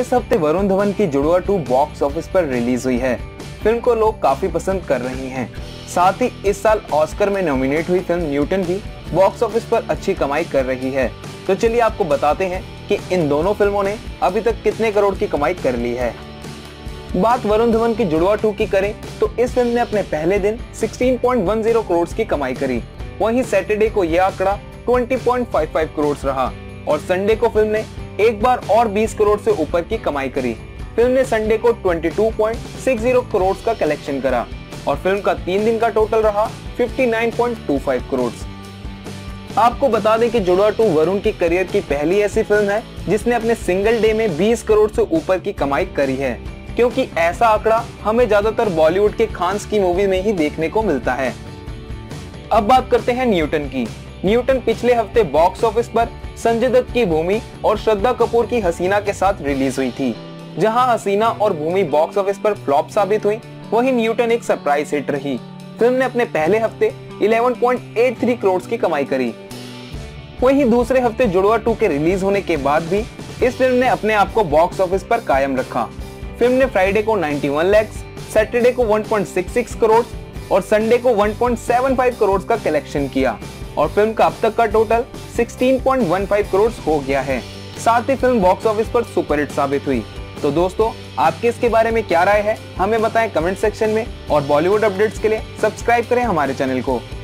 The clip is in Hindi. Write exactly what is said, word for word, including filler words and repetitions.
इस हफ्ते वरुण धवन की जुड़वा टू बॉक्स ऑफिस पर रिलीज हुई है। फिल्म को लोग काफी पसंद कर रहे हैं। साथ ही इस साल ऑस्कर में नॉमिनेट हुई फिल्म न्यूटन भी बॉक्स ऑफिस पर अच्छी कमाई कर रही है। तो चलिए आपको बताते हैं कि इन दोनों फिल्मों ने अभी तक कितने करोड़ की कमाई कर ली है। बात वरुण धवन की जुड़वा टू की करें तो इस फिल्म ने अपने पहले दिन सोलह पॉइंट दस करोड़ की कमाई करी। वहीं सैटरडे को यह आंकड़ा बीस पॉइंट पचपन करोड़ रहा और संडे को फिल्म ने एक बार और बीस करोड़ से ऊपर की कमाई करी। फिल्म ने संडे को बाईस पॉइंट छह करोड़ का कलेक्शन करा और फिल्म का तीन दिन का टोटल रहा उनसठ पॉइंट पच्चीस करोड़। आपको बता दें कि जुड़वा टू वरुण की करियर की पहली ऐसी फिल्म है जिसने अपने सिंगल डे में बीस करोड़ से ऊपर की कमाई करी है, क्योंकि ऐसा आंकड़ा हमें ज्यादातर बॉलीवुड के खान्स की मूवी में ही देखने को मिलता है। अब बात करते हैं न्यूटन की। न्यूटन पिछले हफ्ते बॉक्स ऑफिस पर संजय दत्त की भूमि और श्रद्धा कपूर की हसीना के साथ रिलीज हुई थी। जहां हसीना और भूमि बॉक्स ऑफिस पर फ्लॉप साबित हुई, वहीं न्यूटन एक सरप्राइज हिट रही। फिल्म ने अपने पहले हफ्ते ग्यारह पॉइंट तिरासी करोड़ की कमाई करी। वहीं दूसरे हफ्ते जुड़वा टू के रिलीज होने के बाद भी इस फिल्म ने अपने आप को बॉक्स ऑफिस पर कायम रखा। फिल्म ने फ्राइडे को इक्यानवे लाख, सैटरडे को एक पॉइंट छियासठ करोड़ और संडे को एक पॉइंट पचहत्तर करोड़ का कलेक्शन किया और फिल्म का अब तक का टोटल सोलह पॉइंट पंद्रह करोड़ हो गया है। साथ ही फिल्म बॉक्स ऑफिस पर सुपरहिट साबित हुई। तो दोस्तों, आपके इसके बारे में क्या राय है, हमें बताएं कमेंट सेक्शन में और बॉलीवुड अपडेट्स के लिए सब्सक्राइब करें हमारे चैनल को।